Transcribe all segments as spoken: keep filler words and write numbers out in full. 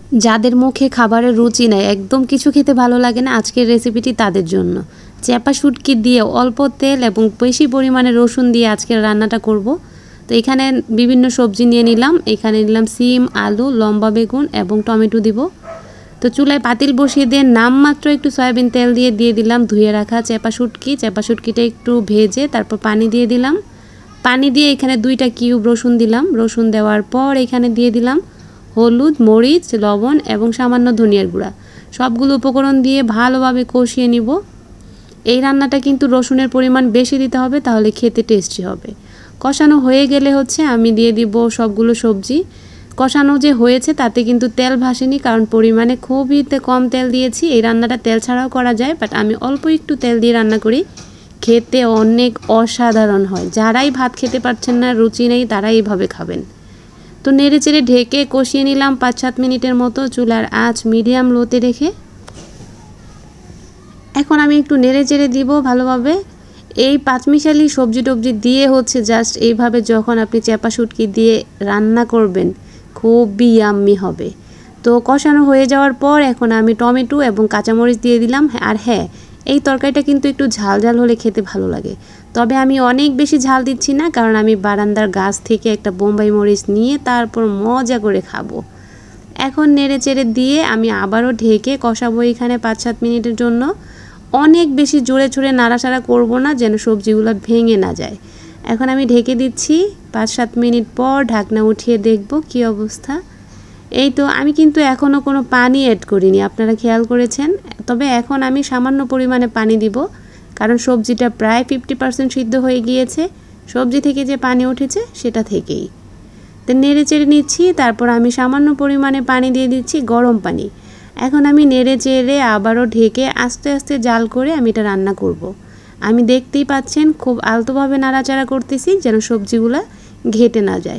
যাদের মুখে খাবারের রুচি নাই, একদম কিছু খেতে ভালো লাগে না, আজকের রেসিপিটি তাদের জন্য। চ্যাপা শুটকি দিয়ে অল্প তেল এবং বেশি পরিমাণে রসুন দিয়ে আজকের রান্নাটা করব। তো এখানে বিভিন্ন সবজি নিয়ে নিলাম। এখানে নিলাম সিম, আলু, লম্বা বেগুন এবং টমেটো দিব। তো চুলায় পাতিল বসিয়ে দিয়ে নামমাত্র একটু সয়াবিন তেল দিয়ে দিয়ে দিলাম ধুয়ে রাখা চ্যাপা শুটকি। চ্যাপা শুটকিটা একটু ভেজে তারপর পানি দিয়ে দিলাম। পানি দিয়ে এখানে দুইটা কিউব রসুন দিলাম। রসুন দেওয়ার পর এখানে দিয়ে দিলাম হলুদ, মরিচ, লবণ এবং সামান্য ধনিয়ার গুঁড়া। সবগুলো উপকরণ দিয়ে ভালোভাবে কষিয়ে নিব। এই রান্নাটা কিন্তু রসুনের পরিমাণ বেশি দিতে হবে, তাহলে খেতে টেস্টি হবে। কষানো হয়ে গেলে হচ্ছে আমি দিয়ে দিব সবগুলো সবজি। কষানো যে হয়েছে তাতে কিন্তু তেল ভাসেনি, কারণ পরিমাণে খুবই কম তেল দিয়েছি। এই রান্নাটা তেল ছাড়াও করা যায়, বাট আমি অল্প একটু তেল দিয়ে রান্না করি। খেতে অনেক অসাধারণ হয়। যারাই ভাত খেতে পারছেন না, রুচি নেই, তারাই এইভাবে খাবেন। তো নেড়ে চেড়ে ঢেকে কষিয়ে নিলাম পাঁচ সাত মিনিটের মতো, চুলার আঁচ মিডিয়াম লোতে রেখে। এখন আমি একটু নেড়ে চেড়ে দিব ভালোভাবে। এই পাঁচমিশালি সবজি টবজি দিয়ে হচ্ছে জাস্ট এইভাবে যখন আপনি চ্যাপা শুটকি দিয়ে রান্না করবেন, খুবই ইয়াম্মি হবে। তো কষানো হয়ে যাওয়ার পর এখন আমি টমেটো এবং কাঁচামরিচ দিয়ে দিলাম। আর হ্যাঁ, এই তরকারিটা কিন্তু একটু ঝাল ঝাল হলে খেতে ভালো লাগে। তবে আমি অনেক বেশি ঝাল দিচ্ছি না, কারণ আমি বারান্দার গাছ থেকে একটা বোম্বাই মরিচ নিয়ে তারপর মজা করে খাবো। এখন নেড়ে চেড়ে দিয়ে আমি আবারও ঢেকে কষাবো এখানে পাঁচ সাত মিনিটের জন্য। অনেক বেশি জোরে জোরে নাড়াচাড়া করব না, যেন সবজিগুলো ভেঙে না যায়। এখন আমি ঢেকে দিচ্ছি। পাঁচ সাত মিনিট পর ঢাকনা উঠিয়ে দেখব কি অবস্থা। এই তো আমি কিন্তু এখনও কোনো পানি অ্যাড করিনি, আপনারা খেয়াল করেছেন। তবে এখন আমি সামান্য পরিমাণে পানি দিব, কারণ সবজিটা প্রায় ফিফটি পার্সেন্ট সিদ্ধ হয়ে গিয়েছে। সবজি থেকে যে পানি উঠেছে সেটা থেকেই। তো নেড়ে চেড়ে নিচ্ছি। তারপর আমি সামান্য পরিমাণে পানি দিয়ে দিচ্ছি, গরম পানি। এখন আমি নেড়ে চেড়ে আবারও ঢেকে আস্তে আস্তে জাল করে আমি এটা রান্না করব। আমি দেখতেই পাচ্ছেন খুব আলতোভাবে নাড়াচাড়া করতেছি, যেন সবজিগুলো ঘেটে না যায়।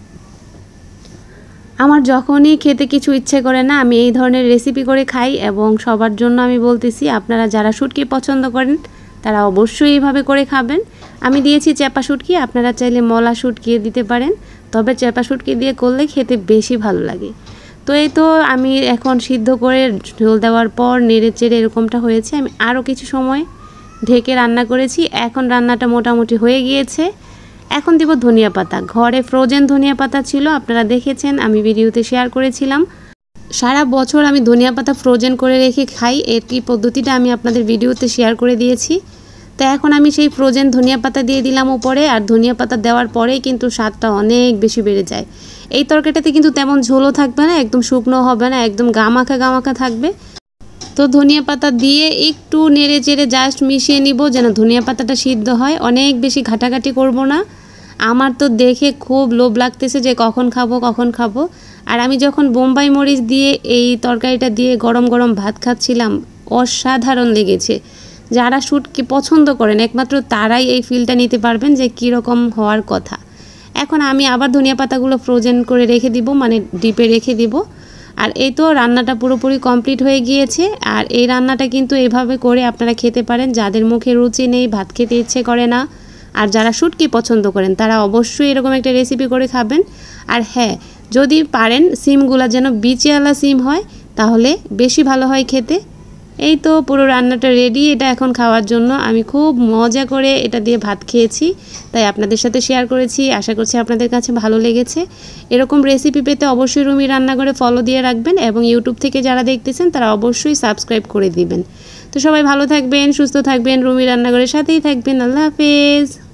আমার যখনই খেতে কিছু ইচ্ছে করে না, আমি এই ধরনের রেসিপি করে খাই। এবং সবার জন্য আমি বলতেছি, আপনারা যারা শুটকি পছন্দ করেন তারা অবশ্যই এইভাবে করে খাবেন। আমি দিয়েছি চ্যাপা শুটকি, আপনারা চাইলে মলা শুটকি দিতে পারেন, তবে চ্যাপা শুটকি দিয়ে করলে খেতে বেশি ভালো লাগে। তো এই তো আমি এখন সিদ্ধ করে ঝোল দেওয়ার পর নেড়ে চেড়ে এরকমটা হয়েছে। আমি আরও কিছু সময় ঢেকে রান্না করেছি। এখন রান্নাটা মোটামুটি হয়ে গিয়েছে। এখন দিব ধনিয়া পাতা। ঘরে ফ্রোজেন ধনিয়া পাতা ছিল, আপনারা দেখেছেন, আমি ভিডিওতে শেয়ার করেছিলাম। সারা বছর আমি ধনিয়া পাতা ফ্রোজেন করে রেখে খাই, এর কি পদ্ধতিটা আমি আপনাদের ভিডিওতে শেয়ার করে দিয়েছি। তো এখন আমি সেই ফ্রোজেন ধনিয়া পাতা দিয়ে দিলাম উপরে। আর ধনিয়া পাতা দেওয়ার পরেই কিন্তু স্বাদটা অনেক বেশি বেড়ে যায়। এই তরকারিটাতে কিন্তু তেমন ঝোলও থাকবে না, একদম শুকনো হবে না, একদম গামাখা গামাখা থাকবে। তো ধনিয়া পাতা দিয়ে একটু নেড়ে চেড়ে জাস্ট মিশিয়ে নিব, যেন ধনিয়া পাতাটা সিদ্ধ হয়। অনেক বেশি ঘাটাঘাটি করব না। আমার তো দেখে খুব লোভ লাগতেছে যে কখন খাবো কখন খাবো। আর আমি যখন বোম্বাই মরিচ দিয়ে এই তরকারিটা দিয়ে গরম গরম ভাত খাচ্ছিলাম, অসাধারণ লেগেছে। যারা শুটকি পছন্দ করেন একমাত্র তারাই এই ফিলটা নিতে পারবেন যে কীরকম হওয়ার কথা। এখন আমি আবার ধনিয়া পাতাগুলো ফ্রোজেন করে রেখে দিব, মানে ডিপে রেখে দিব। আর এই তো রান্নাটা পুরোপুরি কমপ্লিট হয়ে গিয়েছে। আর এই রান্নাটা কিন্তু এভাবে করে আপনারা খেতে পারেন, যাদের মুখে রুচি নেই, ভাত খেতে ইচ্ছে করে না, আর যারা শুটকি পছন্দ করেন তারা অবশ্যই এরকম একটা রেসিপি করে খাবেন। আর হ্যাঁ, যদি পারেন সিমগুলা যেন বিচিওয়ালা সিম হয়, তাহলে বেশি ভালো হয় খেতে। এই তো পুরো রান্নাটা রেডি। এটা এখন খাওয়ার জন্য আমি খুব মজা করে এটা দিয়ে ভাত খেয়েছি, তাই আপনাদের সাথে শেয়ার করেছি। আশা করছি আপনাদের কাছে ভালো লেগেছে। এরকম রেসিপি পেতে অবশ্যই রুমি রান্নাঘরে ফলো দিয়ে রাখবেন, এবং ইউটিউব থেকে যারা দেখতেছেন তারা অবশ্যই সাবস্ক্রাইব করে দিবেন। তো সবাই ভালো থাকবেন, সুস্থ থাকবেন, রুমি রান্নাঘরের সাথেই থাকবেন। আল্লাহ হাফেজ।